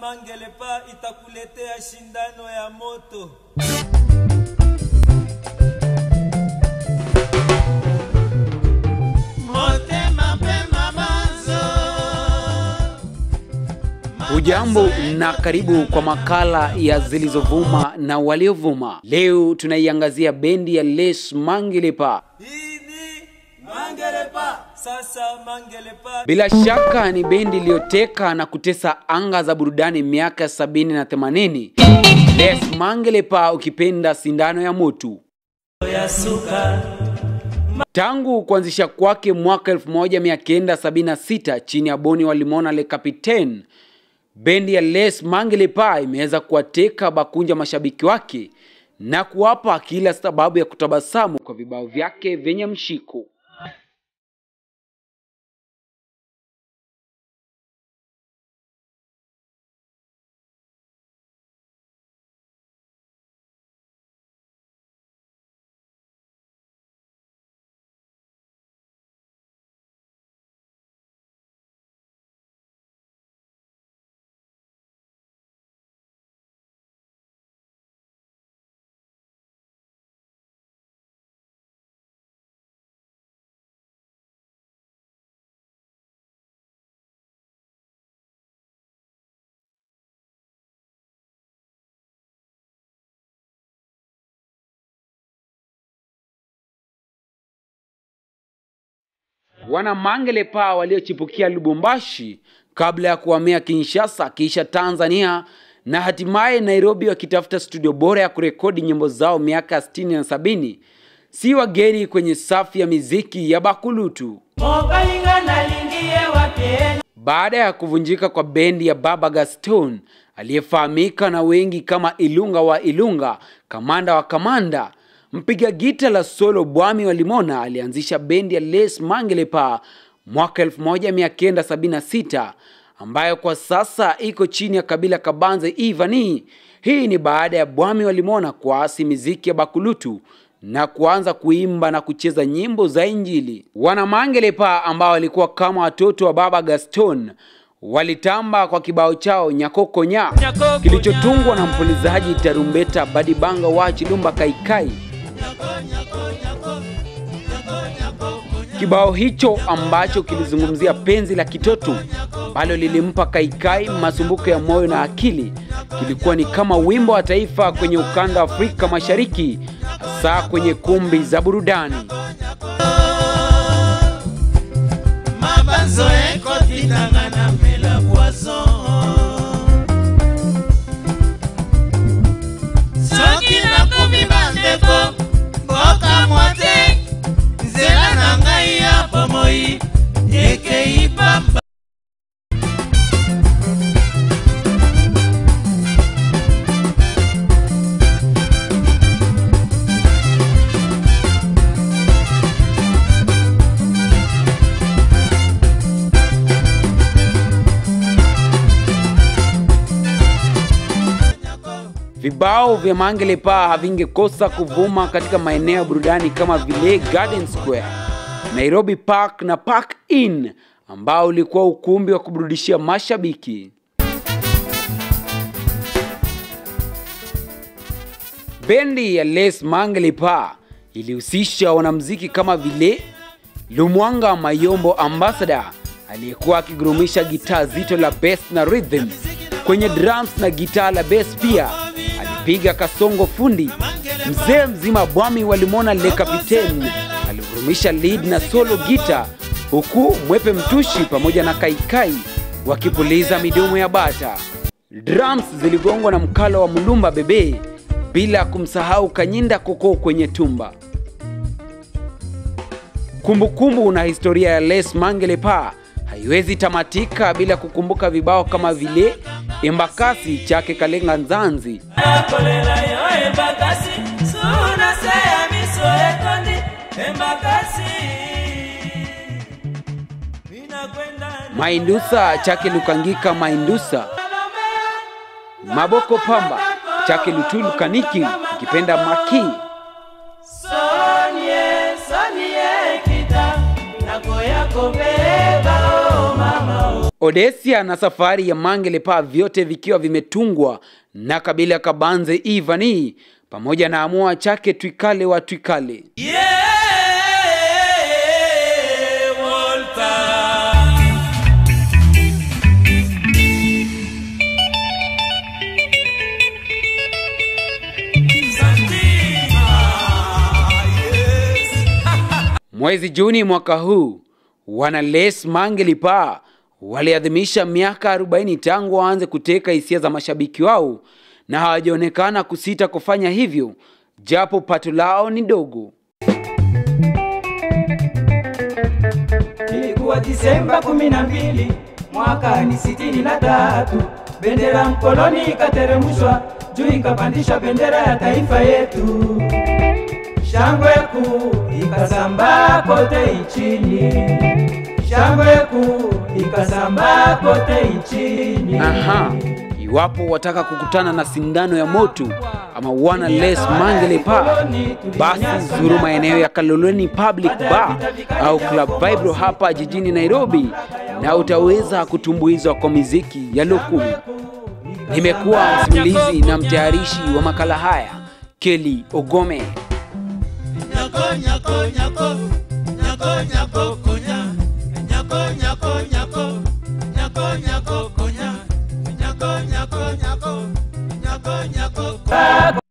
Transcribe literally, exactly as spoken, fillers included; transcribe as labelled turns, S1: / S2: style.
S1: Mangelepa itakuletea shindano ya moto.
S2: Ujambo na karibu kwa makala ya zilizovuma na waliovuma. Leo tunaiangazia bendi ya Les Mangelepa.
S1: Hii ni Mangelepa, sasa Mangelepa.
S2: Bila shaka ni bendi iliyoteka na kutesa anga za burudani miaka sabini na themanini. Les Mangelepa, ukipenda sindano ya moto. Tangu kuanzisha kwake mwaka elfu moja mia kenda sabini na sita chini ya Boni Walimona Le Capitaine, bendi ya Les Mangelepa imeweza kuwateka bakunja mashabiki wake na kuwapa kila sababu ya kutabasamu kwa vibao vyake vyenye mshiko. Wana Mangelepa waliochipukia Lubumbashi kabla ya kuhamia Kinshasa kisha Tanzania na hatimaye Nairobi wakitafuta studio bora ya kurekodi nyimbo zao miaka sitini na sabini, si wageni kwenye safu ya miziki ya bakulutu. Baada ya kuvunjika kwa bendi ya Baba Gaston aliyefahamika na wengi kama Ilunga wa Ilunga, Kamanda wa Kamanda, mpiga gita la solo Bwami Walimona alianzisha bendi ya Les Mangelepa mwaka elfu moja mia kenda sabini na sita, ambayo kwa sasa iko chini ya Kabila Kabanze Ivani. Hii ni baada ya Bwami Walimona kuasi miziki ya bakulutu na kuanza kuimba na kucheza nyimbo za Injili. Wana Mangelepa ambao walikuwa kama watoto wa Baba Gaston walitamba kwa kibao chao Nyakoko Nya, kilichotungwa na mpulizaji tarumbeta Badibanga wa Chilumba Kaikai. Kibao hicho ambacho kilizungumzia penzi la kitoto ambalo lilimpa Kaikai masumbuko ya moyo na akili, kilikuwa ni kama wimbo wa taifa kwenye ukanda wa Afrika Mashariki, hasa kwenye kumbi za burudani.
S3: Mabanzo eko tinangana mela poisson soki na kubi bandeko boka mwate zela na ngai ya pomoi eke ipamba.
S2: Vibao vya Mangelepa havingekosa kuvuma katika maeneo ya burudani kama vile Garden Square, Nairobi Park na Park Inn, ambao ulikuwa ukumbi wa kuburudishia mashabiki. Bendi ya Les Mangelepa ilihusisha wanamuziki kama vile Lumwanga Mayombo Ambassador aliyekuwa akigurumisha gitaa zito la bass na rhythm. Kwenye drums na gitaa la bass pia alipiga Kasongo Fundi. Mzee mzima Bwami Walimona Le Capitaine alivurumisha lead na solo guitar, huku Mwepe Mtushi pamoja na Kaikai wakipuliza midomo ya bata. Drums ziligongwa na mkalo wa Mulumba Bebe, bila kumsahau Kanyinda Koko kwenye tumba. Kumbukumbu na historia ya Les Mangelepa haiwezi tamatika bila kukumbuka vibao kama vile Embakasi chake Kalenga Nzanzi, Maindusa chake Lukangika Maindusa, Maboko Pamba chake Lutulu Kaniki ukipenda Maki,
S3: Sonye, sonye kita, nako yako beba o mama o.
S2: Odesia na safari ya Mangelepa vyote vikiwa vimetungwa na Kabila Kabanze Ivani pamoja na Amua Chake Twikale wa Twikale.
S1: Yeah, Walter.
S2: Mwezi Juni mwaka huu, wana Les Mangelepa waliadhimisha miaka arobaini tangu waanze kuteka hisia za mashabiki wao na hawajaonekana kusita kufanya hivyo japo pato lao ni dogo.
S4: Ilikuwa Disemba kumi na mbili mwaka ni sitini na tatu, bendera mkoloni ikateremshwa juu ikapandisha bendera ya taifa yetu. Shangwe kuu ikasambaa kote nchini, shangwe kuu ikasambaa kote nchini.
S2: Aha, iwapo wataka kukutana na sindano ya moto ama wana Les Mangelepa, basi zuru maeneo ya Kaloleni Public Bar au Club Vibro hapa jijini Nairobi na utaweza kutumbuizwa kwa muziki ya lokumi. Nimekuwa msimulizi na mtayarishi wa makala haya, Kelly Ogome.
S3: Nyako nyako nyako nyako nyako konya nyako nyako nyako nyako nyako konya nyako nyako nyako nyako nyako